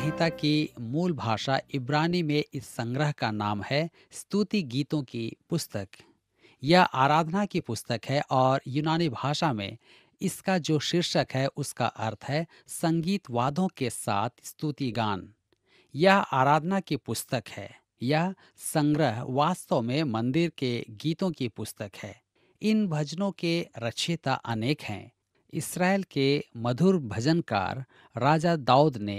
संहिता की मूल भाषा इब्रानी में इस संग्रह का नाम है स्तुति गीतों की पुस्तक। यह आराधना की पुस्तक है और यूनानी भाषा में इसका जो शीर्षक है उसका अर्थ है संगीत वाद्यों के साथ स्तुति गान। यह आराधना की पुस्तक है। यह संग्रह वास्तव में मंदिर के गीतों की पुस्तक है। इन भजनों के रचयिता अनेक हैं। इसराइल के मधुर भजनकार राजा दाऊद ने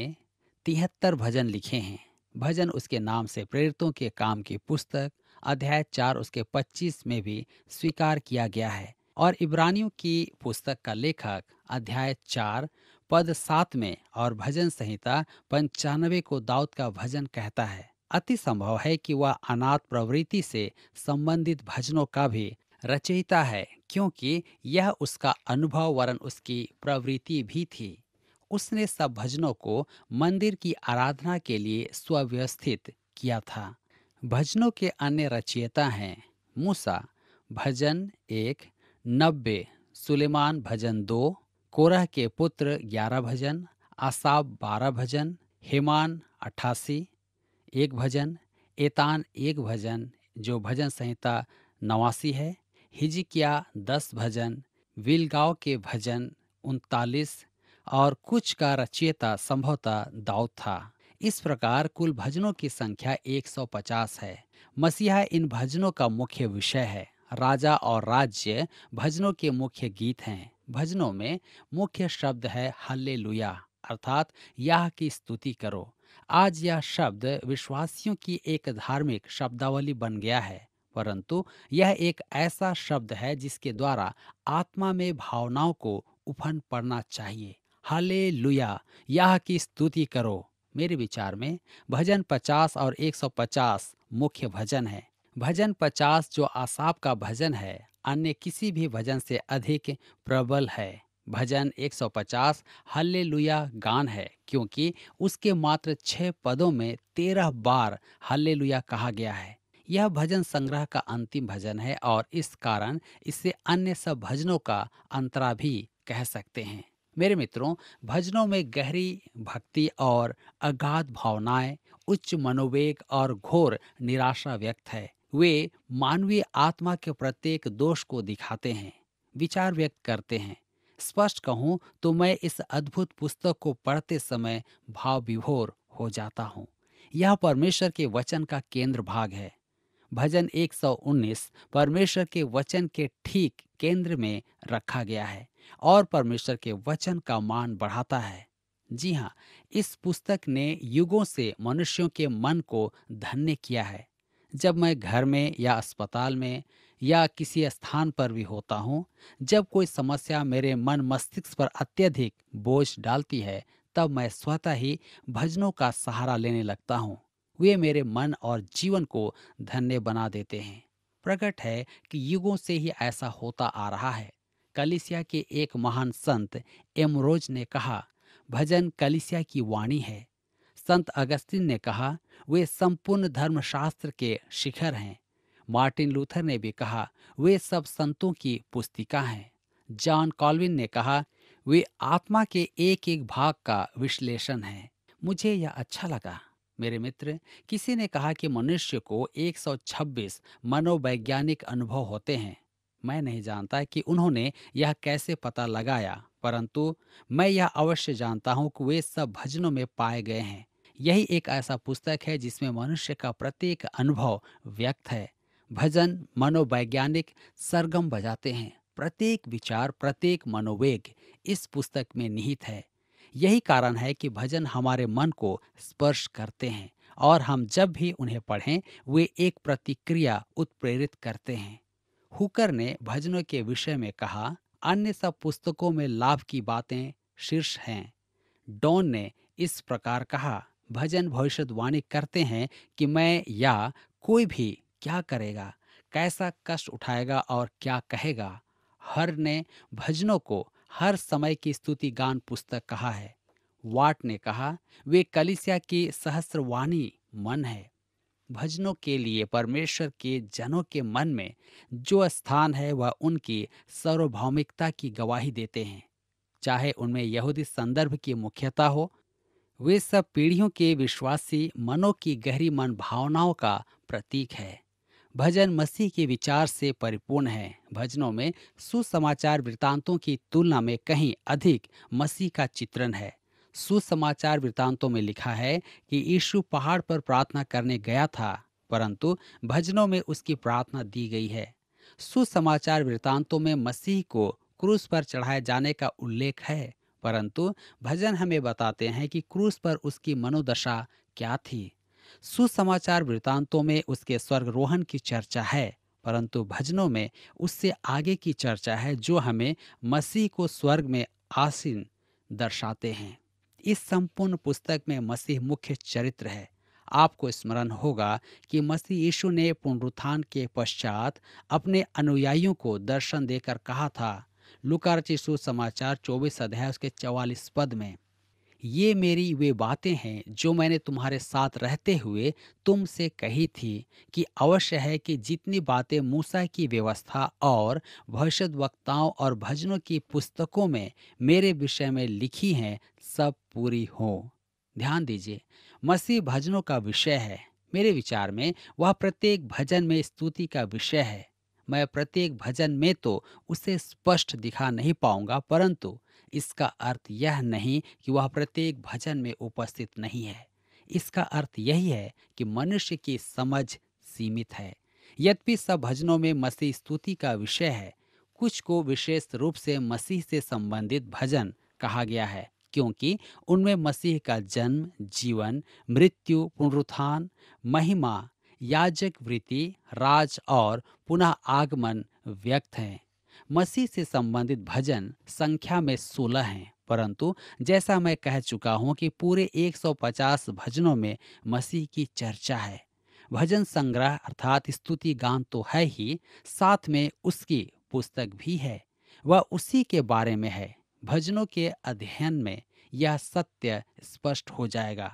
73 भजन लिखे हैं। भजन उसके नाम से प्रेरितों के काम की पुस्तक अध्याय 4 उसके 25 में भी स्वीकार किया गया है। और इब्रानियों की पुस्तक का लेखक अध्याय 4 पद 7 में और भजन संहिता 95 को दाऊद का भजन कहता है। अति संभव है कि वह अनाथ प्रवृत्ति से संबंधित भजनों का भी रचयिता है, क्योंकि यह उसका अनुभव वरन उसकी प्रवृत्ति भी थी। उसने सब भजनों को मंदिर की आराधना के लिए सुव्यवस्थित किया था। भजनों के अन्य रचयिता हैं मूसा भजन 1, 90, सुलेमान भजन 2, कोरह के पुत्र 11 भजन, आसाब 12 भजन, हेमान 88 एक भजन, एतान एक भजन जो भजन संहिता 89 है, हिजकिया 10 भजन, विलगाव के भजन 39 और कुछ का रचयिता संभवतः दाऊद था। इस प्रकार कुल भजनों की संख्या 150 है। मसीहा इन भजनों का मुख्य विषय है। राजा और राज्य भजनों के मुख्य गीत हैं। भजनों में मुख्य शब्द है हल्लेलुया, अर्थात याह की स्तुति करो। आज यह शब्द विश्वासियों की एक धार्मिक शब्दावली बन गया है, परंतु यह एक ऐसा शब्द है जिसके द्वारा आत्मा में भावनाओं को उफन पड़ना चाहिए। हालेलुया, याह की स्तुति करो। मेरे विचार में भजन 50 और 150 मुख्य भजन है। भजन 50 जो आसाप का भजन है, अन्य किसी भी भजन से अधिक प्रबल है। भजन 150 हल्लेलुया गान है, क्योंकि उसके मात्र 6 पदों में 13 बार हल्लेलुया कहा गया है। यह भजन संग्रह का अंतिम भजन है और इस कारण इसे अन्य सब भजनों का अंतरा भी कह सकते हैं। मेरे मित्रों, भजनों में गहरी भक्ति और अगाध भावनाएं, उच्च मनोवेग और घोर निराशा व्यक्त है। वे मानवीय आत्मा के प्रत्येक दोष को दिखाते हैं, विचार व्यक्त करते हैं। स्पष्ट कहूं तो मैं इस अद्भुत पुस्तक को पढ़ते समय भाव विभोर हो जाता हूं। यह परमेश्वर के वचन का केंद्र भाग है। भजन 119 परमेश्वर के वचन के ठीक केंद्र में रखा गया है और परमेश्वर के वचन का मान बढ़ाता है। जी हाँ, इस पुस्तक ने युगों से मनुष्यों के मन को धन्य किया है। जब मैं घर में या अस्पताल में या किसी स्थान पर भी होता हूँ, जब कोई समस्या मेरे मन मस्तिष्क पर अत्यधिक बोझ डालती है, तब मैं स्वतः ही भजनों का सहारा लेने लगता हूँ। वे मेरे मन और जीवन को धन्य बना देते हैं। प्रकट है कि युगों से ही ऐसा होता आ रहा है। कलीसिया के एक महान संत एमरोज ने कहा, भजन कलीसिया की वाणी है। संत अगस्तिन ने कहा, वे संपूर्ण धर्मशास्त्र के शिखर हैं। मार्टिन लूथर ने भी कहा, वे सब संतों की पुस्तिका हैं। जॉन कॉल्विन ने कहा, वे आत्मा के एक एक भाग का विश्लेषण है। मुझे यह अच्छा लगा। मेरे मित्र, किसी ने कहा कि मनुष्य को 126 मनोवैज्ञानिक अनुभव होते हैं। मैं नहीं जानता कि उन्होंने यह कैसे पता लगाया, परंतु मैं यह अवश्य जानता हूँ कि वे सब भजनों में पाए गए हैं। यही एक ऐसा पुस्तक है जिसमें मनुष्य का प्रत्येक अनुभव व्यक्त है। भजन मनोवैज्ञानिक सरगम बजाते हैं। प्रत्येक विचार, प्रत्येक मनोवेग इस पुस्तक में निहित है। यही कारण है कि भजन हमारे मन को स्पर्श करते हैं और हम जब भी उन्हें पढ़ें, वे एक प्रतिक्रिया उत्प्रेरित करते हैं। हुकर ने भजनों के विषय में कहा, अन्य सब पुस्तकों में लाभ की बातें शीर्ष हैं। डॉन ने इस प्रकार कहा, भजन भविष्यवाणी करते हैं कि मैं या कोई भी क्या करेगा, कैसा कष्ट उठाएगा और क्या कहेगा। हर ने भजनों को हर समय की स्तुति गान पुस्तक कहा है। वाट ने कहा, वे कलीसिया की सहस्रवाणी मन है। भजनों के लिए परमेश्वर के जनों के मन में जो स्थान है वह उनकी सार्वभौमिकता की गवाही देते हैं। चाहे उनमें यहूदी संदर्भ की मुख्यता हो, वे सब पीढ़ियों के विश्वासी मनों की गहरी मन भावनाओं का प्रतीक है। भजन मसीह के विचार से परिपूर्ण है। भजनों में सुसमाचार वृतांतों की तुलना में कहीं अधिक मसीह का चित्रण है। सुसमाचार वृतांतों में लिखा है कि यीशु पहाड़ पर प्रार्थना करने गया था, परंतु भजनों में उसकी प्रार्थना दी गई है। सुसमाचार वृतांतों में मसीह को क्रूस पर चढ़ाए जाने का उल्लेख है, परंतु भजन हमें बताते हैं कि क्रूस पर उसकी मनोदशा क्या थी। सुसमाचार वृतांतों में उसके स्वर्गरोहण की चर्चा है, परंतु भजनों में उससे आगे की चर्चा है, जो हमें मसीह को स्वर्ग में आसीन दर्शाते हैं। इस संपूर्ण पुस्तक में मसीह मुख्य चरित्र है। आपको स्मरण होगा कि मसीह यीशु ने पुनरुत्थान के पश्चात अपने अनुयायियों को दर्शन देकर कहा था, लूका रचित सुसमाचार 24 अध्याय उसके 44 पद में, ये मेरी वे बातें हैं जो मैंने तुम्हारे साथ रहते हुए तुमसे कही थी, कि अवश्य है कि जितनी बातें मूसा की व्यवस्था और भविष्यद्वक्ताओं और भजनों की पुस्तकों में मेरे विषय में लिखी हैं, सब पूरी हो। ध्यान दीजिए, मसीह भजनों का विषय है। मेरे विचार में वह प्रत्येक भजन में स्तुति का विषय है। मैं प्रत्येक भजन में तो उसे स्पष्ट दिखा नहीं पाऊंगा, परंतु इसका अर्थ यह नहीं कि वह प्रत्येक भजन में उपस्थित नहीं है। इसका अर्थ यही है कि मनुष्य की समझ सीमित है। यद्यपि सब भजनों में मसीह स्तुति का विषय है, कुछ को विशेष रूप से मसीह से संबंधित भजन कहा गया है, क्योंकि उनमें मसीह का जन्म, जीवन, मृत्यु, पुनरुत्थान, महिमा, याजक वृत्ति, राज और पुनः आगमन व्यक्त हैं। मसीह से संबंधित भजन संख्या में 16 हैं, परंतु जैसा मैं कह चुका हूं कि पूरे 150 भजनों में मसीह की चर्चा है। भजन संग्रह अर्थात स्तुति गान तो है ही, साथ में उसकी पुस्तक भी है। वह उसी के बारे में है। भजनों के अध्ययन में यह सत्य स्पष्ट हो जाएगा।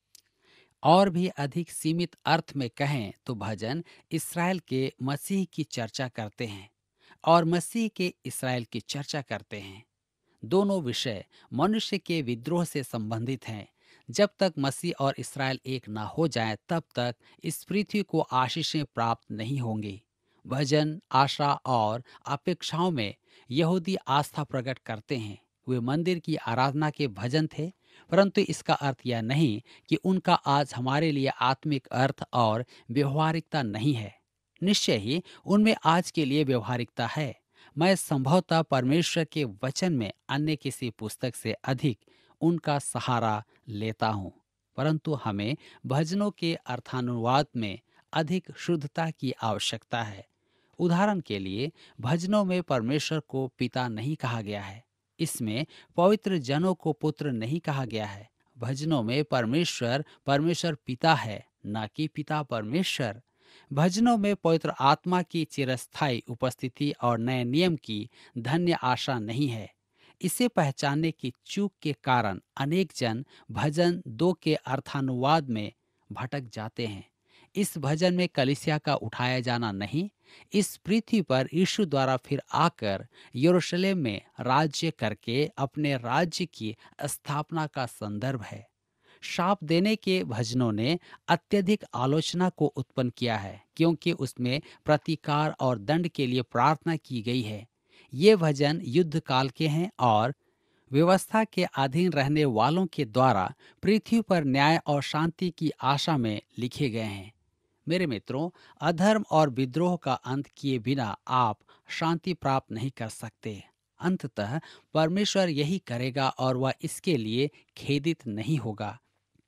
और भी अधिक सीमित अर्थ में कहें तो भजन इसराइल के मसीह की चर्चा करते हैं और मसीह के इसराइल की चर्चा करते हैं। दोनों विषय मनुष्य के विद्रोह से संबंधित हैं। जब तक मसीह और इसराइल एक ना हो जाएं, तब तक इस पृथ्वी को आशीषें प्राप्त नहीं होंगी। भजन आशा और अपेक्षाओं में यहूदी आस्था प्रकट करते हैं। वे मंदिर की आराधना के भजन थे, परंतु इसका अर्थ यह नहीं कि उनका आज हमारे लिए आत्मिक अर्थ और व्यवहारिकता नहीं है। निश्चय ही उनमें आज के लिए व्यवहारिकता है। मैं संभवतः परमेश्वर के वचन में अन्य किसी पुस्तक से अधिक उनका सहारा लेता हूँ, परंतु हमें भजनों के अर्थानुवाद में अधिक शुद्धता की आवश्यकता है। उदाहरण के लिए, भजनों में परमेश्वर को पिता नहीं कहा गया है। इसमें पवित्र जनों को पुत्र नहीं कहा गया है। भजनों में परमेश्वर परमेश्वर पिता है, न कि पिता परमेश्वर। भजनों में पवित्र आत्मा की चिरस्थायी उपस्थिति और नए नियम की धन्य आशा नहीं है। इसे पहचानने की चूक के कारण अनेक जन भजन 2 के अर्थानुवाद में भटक जाते हैं। इस भजन में कलीसिया का उठाया जाना नहीं, इस पृथ्वी पर यीशु द्वारा फिर आकर यरूशलेम में राज्य करके अपने राज्य की स्थापना का संदर्भ है। शाप देने के भजनों ने अत्यधिक आलोचना को उत्पन्न किया है, क्योंकि उसमें प्रतिकार और दंड के लिए प्रार्थना की गई है। ये भजन युद्ध काल के हैं और व्यवस्था के अधीन रहने वालों के द्वारा पृथ्वी पर न्याय और शांति की आशा में लिखे गए हैं। मेरे मित्रों, अधर्म और विद्रोह का अंत किए बिना आप शांति प्राप्त नहीं कर सकते। अंततः परमेश्वर यही करेगा और वह इसके लिए खेदित नहीं होगा।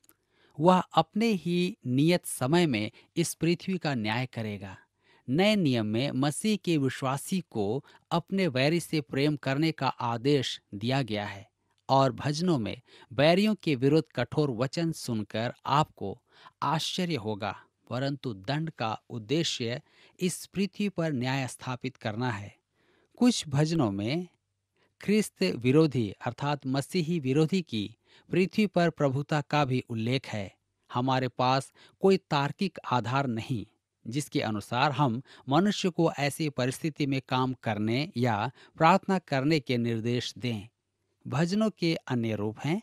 वह अपने ही नियत समय में इस पृथ्वी का न्याय करेगा। नए नियम में मसीह के विश्वासी को अपने वैरी से प्रेम करने का आदेश दिया गया है, और भजनों में बैरियों के विरुद्ध कठोर वचन सुनकर आपको आश्चर्य होगा, परंतु दंड का उद्देश्य इस पृथ्वी पर न्याय स्थापित करना है। कुछ भजनों में ख्रिस्त विरोधी अर्थात मसीही विरोधी की पृथ्वी पर प्रभुता का भी उल्लेख है। हमारे पास कोई तार्किक आधार नहीं जिसके अनुसार हम मनुष्य को ऐसी परिस्थिति में काम करने या प्रार्थना करने के निर्देश दें। भजनों के अन्य रूप हैं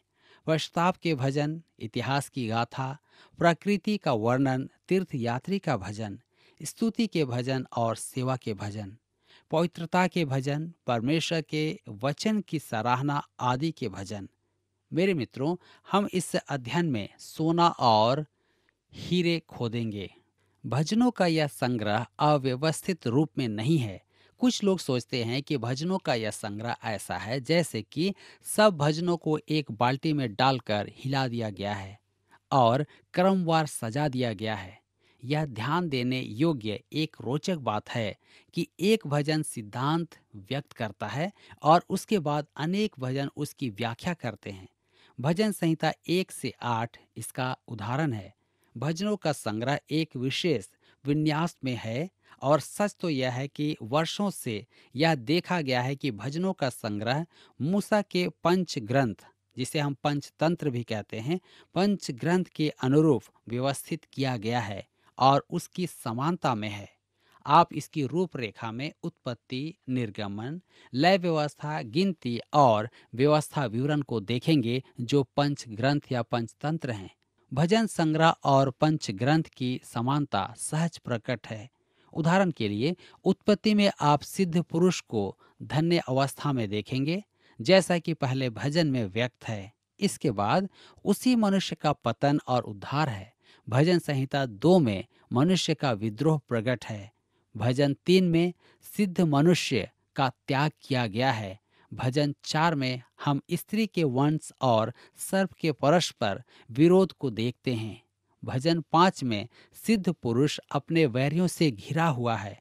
पश्चाताप के भजन, इतिहास की गाथा, प्रकृति का वर्णन, तीर्थ यात्री का भजन, स्तुति के भजन और सेवा के भजन, पवित्रता के भजन, परमेश्वर के वचन की सराहना आदि के भजन। मेरे मित्रों, हम इस अध्ययन में सोना और हीरे खोदेंगे। भजनों का यह संग्रह अव्यवस्थित रूप में नहीं है। कुछ लोग सोचते हैं कि भजनों का यह संग्रह ऐसा है जैसे कि सब भजनों को एक बाल्टी में डालकर हिला दिया गया है और क्रमवार सजा दिया गया है। यह ध्यान देने योग्य एक रोचक बात है कि एक भजन सिद्धांत व्यक्त करता है और उसके बाद अनेक भजन उसकी व्याख्या करते हैं। भजन संहिता 1 से 8 इसका उदाहरण है। भजनों का संग्रह एक विशेष विन्यास में है और सच तो यह है कि वर्षों से यह देखा गया है कि भजनों का संग्रह मूसा के पंच ग्रंथ, जिसे हम पंचतंत्र भी कहते हैं, पंच ग्रंथ के अनुरूप व्यवस्थित किया गया है और उसकी समानता में है। आप इसकी रूपरेखा में उत्पत्ति, निर्गमन, लय व्यवस्था, गिनती और व्यवस्था विवरण को देखेंगे जो पंच ग्रंथ या पंचतंत्र हैं। भजन संग्रह और पंच ग्रंथ की समानता सहज प्रकट है। उदाहरण के लिए उत्पत्ति में आप सिद्ध पुरुष को धन्य अवस्था में देखेंगे, जैसा कि पहले भजन में व्यक्त है। इसके बाद उसी मनुष्य का पतन और उद्धार है। भजन संहिता 2 में मनुष्य का विद्रोह प्रकट है। भजन 3 में सिद्ध मनुष्य का त्याग किया गया है। भजन 4 में हम स्त्री के वंश और सर्प के परस्पर विरोध को देखते हैं। भजन 5 में सिद्ध पुरुष अपने वैरियों से घिरा हुआ है।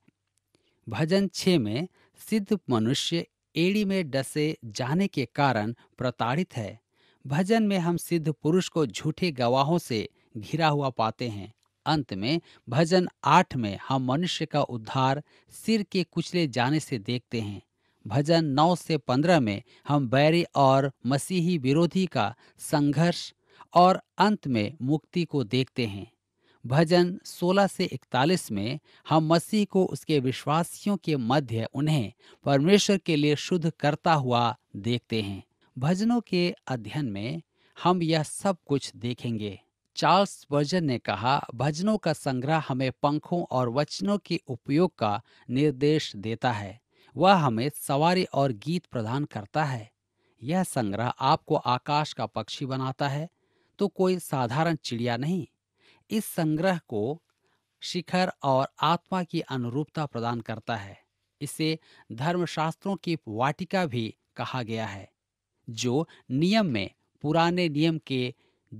भजन 6 में सिद्ध मनुष्य एड़ी में डसे जाने के कारण प्रताड़ित है। भजन में हम सिद्ध पुरुष को झूठे गवाहों से घिरा हुआ पाते हैं। अंत में भजन 8 में हम मनुष्य का उद्धार सिर के कुचले जाने से देखते हैं। भजन 9 से 15 में हम बैरी और मसीही विरोधी का संघर्ष और अंत में मुक्ति को देखते हैं। भजन 16 से 41 में हम मसीह को उसके विश्वासियों के मध्य उन्हें परमेश्वर के लिए शुद्ध करता हुआ देखते हैं। भजनों के अध्ययन में हम यह सब कुछ देखेंगे। चार्ल्स स्पर्जन ने कहा, भजनों का संग्रह हमें पंखों और वचनों के उपयोग का निर्देश देता है। वह हमें सवारी और गीत प्रदान करता है। यह संग्रह आपको आकाश का पक्षी बनाता है, तो कोई साधारण चिड़िया नहीं। इस संग्रह को शिखर और आत्मा की अनुरूपता प्रदान करता है। इसे धर्मशास्त्रों की वाटिका भी कहा गया है, जो नियम में पुराने नियम के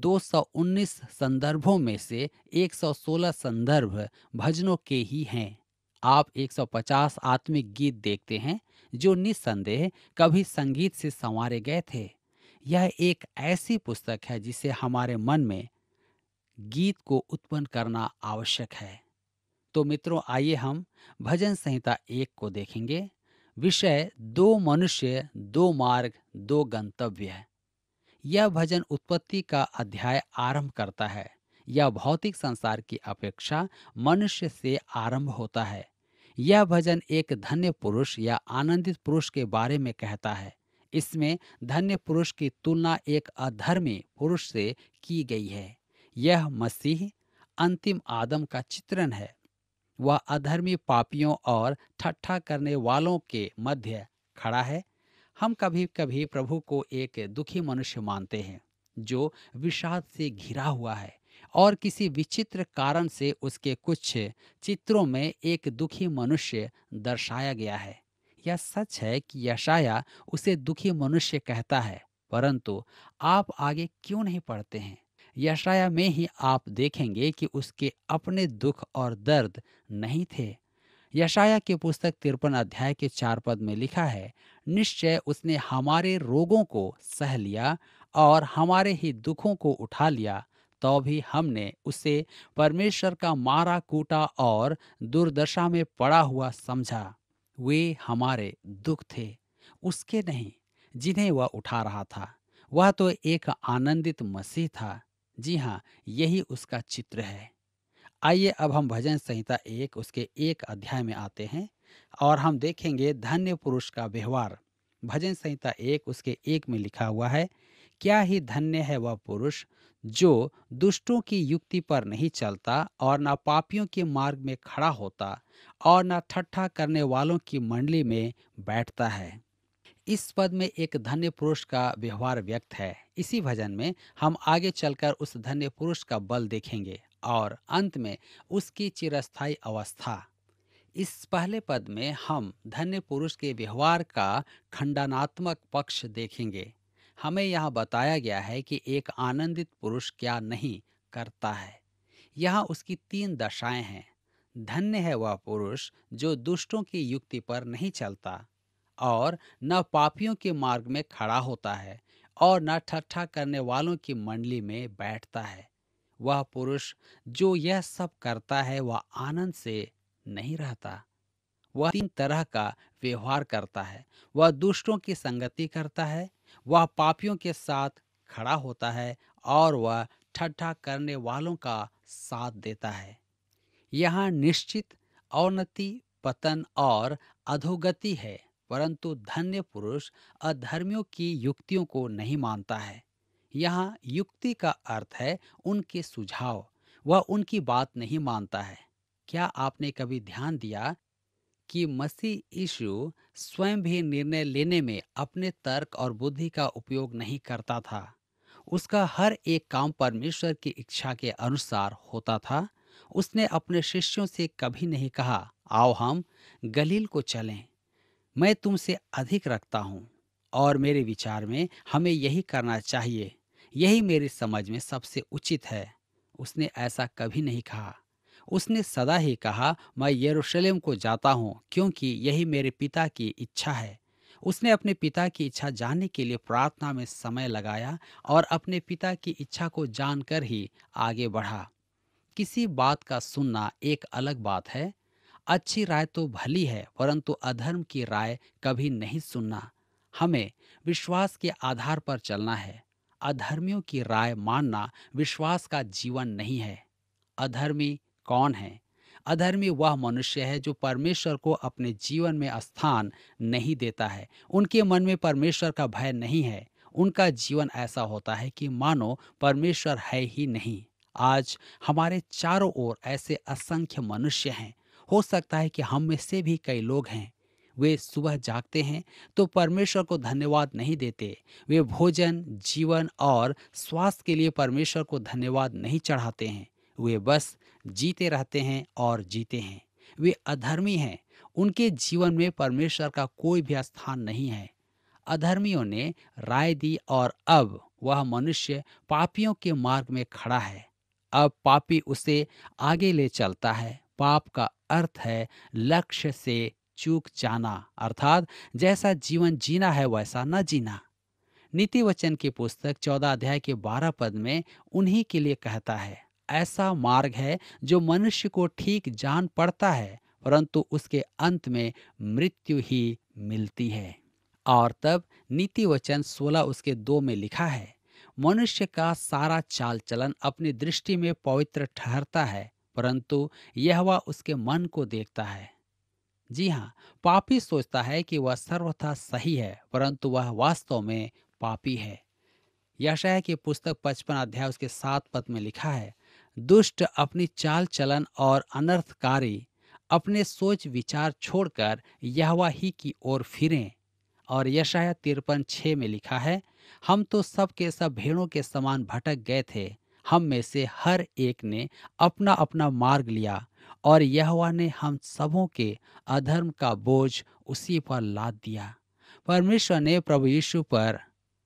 219 संदर्भों में से 116 संदर्भ भजनों के ही हैं। आप 150 आत्मिक गीत देखते हैं जो निस्संदेह कभी संगीत से संवारे गए थे। यह एक ऐसी पुस्तक है जिसे हमारे मन में गीत को उत्पन्न करना आवश्यक है। तो मित्रों, आइए हम भजन संहिता 1 को देखेंगे। विषय 2 मनुष्य, 2 मार्ग, 2 गंतव्य है। यह भजन उत्पत्ति का अध्याय आरंभ करता है। यह भौतिक संसार की अपेक्षा मनुष्य से आरंभ होता है। यह भजन एक धन्य पुरुष या आनंदित पुरुष के बारे में कहता है। इसमें धन्य पुरुष की तुलना एक अधर्मी पुरुष से की गई है। यह मसीह अंतिम आदम का चित्रण है। वह अधर्मी पापियों और ठट्ठा करने वालों के मध्य खड़ा है। हम कभी कभी प्रभु को एक दुखी मनुष्य मानते हैं जो विषाद से घिरा हुआ है और किसी विचित्र कारण से उसके कुछ चित्रों में एक दुखी मनुष्य दर्शाया गया है। यह सच है कि यशाया उसे दुखी मनुष्य कहता है, परंतु आप आगे क्यों नहीं पढ़ते हैं? यशाया में ही आप देखेंगे कि उसके अपने दुख और दर्द नहीं थे। यशाया की पुस्तक 53 अध्याय के 4 पद में लिखा है, निश्चय उसने हमारे रोगों को सह लिया और हमारे ही दुखों को उठा लिया, तो भी हमने उसे परमेश्वर का मारा कूटा और दुर्दशा में पड़ा हुआ समझा। वे हमारे दुख थे, उसके नहीं, जिन्हें वह उठा रहा था। वह तो एक आनंदित मसीह था। जी हाँ, यही उसका चित्र है। आइए अब हम भजन संहिता 1 उसके 1 अध्याय में आते हैं और हम देखेंगे धन्य पुरुष का व्यवहार। भजन संहिता 1 उसके 1 में लिखा हुआ है, क्या ही धन्य है वह पुरुष जो दुष्टों की युक्ति पर नहीं चलता और न पापियों के मार्ग में खड़ा होता और न ठट्ठा करने वालों की मंडली में बैठता है। इस पद में एक धन्य पुरुष का व्यवहार व्यक्त है। इसी भजन में हम आगे चलकर उस धन्य पुरुष का बल देखेंगे और अंत में उसकी चिरस्थायी अवस्था। इस पहले पद में हम धन्य पुरुष के व्यवहार का खंडनात्मक पक्ष देखेंगे। हमें यहाँ बताया गया है कि एक आनंदित पुरुष क्या नहीं करता है। यहाँ उसकी तीन दशाएं हैं। धन्य है वह पुरुष जो दुष्टों की युक्ति पर नहीं चलता और न पापियों के मार्ग में खड़ा होता है और न ठट्ठा करने वालों की मंडली में बैठता है। वह पुरुष जो यह सब करता है वह आनंद से नहीं रहता। वह तीन तरह का व्यवहार करता है। वह दुष्टों की संगति करता है, वह पापियों के साथ खड़ा होता है और वह ठट्ठा करने वालों का साथ देता है। यहाँ निश्चित अवनति, पतन और अधोगति है, परंतु धन्य पुरुष अधर्मियों की युक्तियों को नहीं मानता है। यहाँ युक्ति का अर्थ है उनके सुझाव। वह उनकी बात नहीं मानता है। क्या आपने कभी ध्यान दिया कि मसीह यीशु स्वयं भी निर्णय लेने में अपने तर्क और बुद्धि का उपयोग नहीं करता था। उसका हर एक काम परमेश्वर की इच्छा के अनुसार होता था। उसने अपने शिष्यों से कभी नहीं कहा, आओ हम गलील को चलें, मैं तुमसे अधिक रखता हूँ और मेरे विचार में हमें यही करना चाहिए, यही मेरी समझ में सबसे उचित है। उसने ऐसा कभी नहीं कहा। उसने सदा ही कहा, मैं यरूशलेम को जाता हूँ क्योंकि यही मेरे पिता की इच्छा है। उसने अपने पिता की इच्छा जानने के लिए प्रार्थना में समय लगाया और अपने पिता की इच्छा को जानकर ही आगे बढ़ा। किसी बात का सुनना एक अलग बात है। अच्छी राय तो भली है, परंतु अधर्म की राय कभी नहीं सुनना। हमें विश्वास के आधार पर चलना है। अधर्मियों की राय मानना विश्वास का जीवन नहीं है। अधर्मी कौन है? अधर्मी वह मनुष्य है जो परमेश्वर को अपने जीवन में स्थान नहीं देता है। उनके मन में परमेश्वर का भय नहीं है। उनका जीवन ऐसा होता है कि मानो परमेश्वर है ही नहीं। आज हमारे चारों ओर ऐसे असंख्य मनुष्य हैं। हो सकता है कि हम में से भी कई लोग हैं। वे सुबह जागते हैं तो परमेश्वर को धन्यवाद नहीं देते। वे भोजन, जीवन और स्वास्थ्य के लिए परमेश्वर को धन्यवाद नहीं चढ़ाते हैं। वे बस जीते रहते हैं और जीते हैं। वे अधर्मी हैं। उनके जीवन में परमेश्वर का कोई भी स्थान नहीं है। अधर्मियों ने राय दी और अब वह मनुष्य पापियों के मार्ग में खड़ा है। अब पापी उसे आगे ले चलता है। पाप का अर्थ है लक्ष्य से चूक जाना, अर्थात जैसा जीवन जीना है वैसा न जीना। नीति वचन की पुस्तक 14 अध्याय के 12 पद में उन्हीं के लिए कहता है, ऐसा मार्ग है जो मनुष्य को ठीक जान पड़ता है, परंतु उसके अंत में मृत्यु ही मिलती है। और तब नीति वचन 16 उसके 2 में लिखा है, मनुष्य का सारा चाल चलन अपनी दृष्टि में पवित्र ठहरता है, परंतु यहोवा उसके मन को देखता है। जी हाँ, पापी सोचता है कि वह सर्वथा सही है, परंतु वह वास्तव में पापी है। यशायाह की पुस्तक 55 अध्याय उसके 7 पद में लिखा है, दुष्ट अपनी चाल चलन और अनर्थकारी अपने सोच विचार छोड़कर यहोवा ही की ओर फिरें। और यशायाह 53:6 में लिखा है, हम तो सब के सब भेड़ों के समान भटक गए थे, हम में से हर एक ने अपना अपना मार्ग लिया और यहोवा ने हम सबों के अधर्म का बोझ उसी पर लाद दिया। परमेश्वर ने प्रभु यीशु पर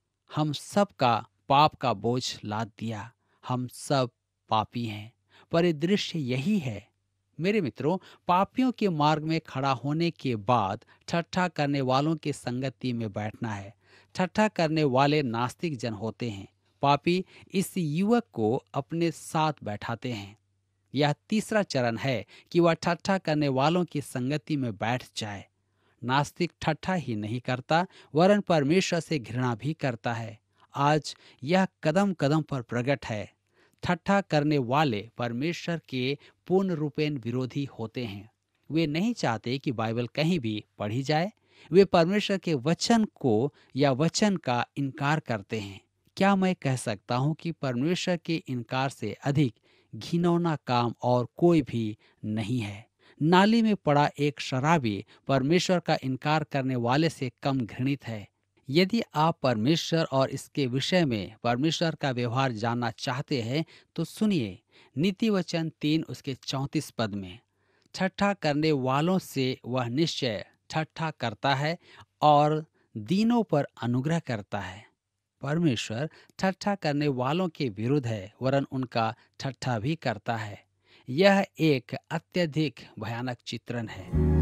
हम सब का पाप का बोझ लाद दिया। हम सब पापी हैं। परिदृश्य यही है। मेरे मित्रों, पापियों के मार्ग में खड़ा होने के बाद ठट्ठा करने वालों की संगति में बैठना है। ठट्ठा करने वाले नास्तिक जन होते हैं। पापी इस युवक को अपने साथ बैठाते हैं। यह तीसरा चरण है कि वह ठट्ठा करने वालों की संगति में बैठ जाए। नास्तिक ठट्ठा ही नहीं करता, वरन परमेश्वर से घृणा भी करता है। आज यह कदम कदम पर प्रकट है। ठट्ठा करने वाले परमेश्वर के पूर्ण रूपेण विरोधी होते हैं। वे नहीं चाहते कि बाइबल कहीं भी पढ़ी जाए। वे परमेश्वर के वचन को या वचन का इनकार करते हैं। क्या मैं कह सकता हूँ कि परमेश्वर के इनकार से अधिक घिनौना काम और कोई भी नहीं है? नाली में पड़ा एक शराबी परमेश्वर का इनकार करने वाले से कम घृणित है। यदि आप परमेश्वर और इसके विषय में परमेश्वर का व्यवहार जानना चाहते हैं, तो सुनिए नीति वचन 3 उसके 34 पद में, ठट्ठा करने वालों से वह निश्चय ठट्ठा करता है और दीनों पर अनुग्रह करता है। परमेश्वर ठट्ठा करने वालों के विरुद्ध है, वरन उनका ठट्ठा भी करता है। यह एक अत्यधिक भयानक चित्रण है।